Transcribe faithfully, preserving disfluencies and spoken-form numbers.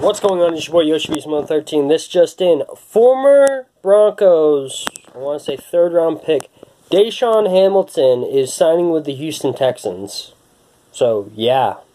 What's going on? It's your boy Yoshi Beast one thirteen. This just in. Former Broncos, I want to say third round pick, DaeSean Hamilton is signing with the Houston Texans. So, yeah.